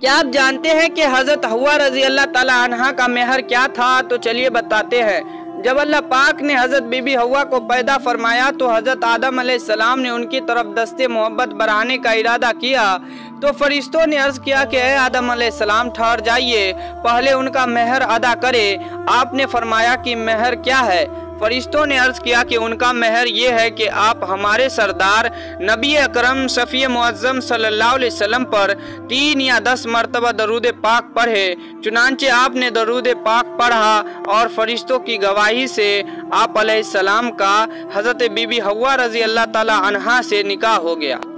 क्या आप जानते हैं कि हजरत हव्वा रजी अल्लाह ताला अन्हा का मेहर क्या था? तो चलिए बताते हैं। जब अल्लाह पाक ने हजरत बीबी हव्वा को पैदा फरमाया तो हजरत आदम अलैहिस्सलाम ने उनकी तरफ दस्ते मोहब्बत बढ़ाने का इरादा किया तो फरिश्तों ने अर्ज किया कि ए आदम अलैहिस्सलाम ठहर जाइए, पहले उनका मेहर अदा करे। आपने फरमाया कि मेहर क्या है? फरिश्तों ने अर्ज किया कि उनका मेहर ये है कि आप हमारे सरदार नबी अकरम शफी मुअज्जम सल्लल्लाहु अलैहि वसल्लम पर 3 या 10 मरतबा दरूद पाक पढ़े। चुनांचे आपने दरूद पाक पढ़ा और फरिश्तों की गवाही से आप अलैहिस्सलाम का हजरत बीबी हव्वा रजी अल्लाह ताला अन्हा से निकाह हो गया।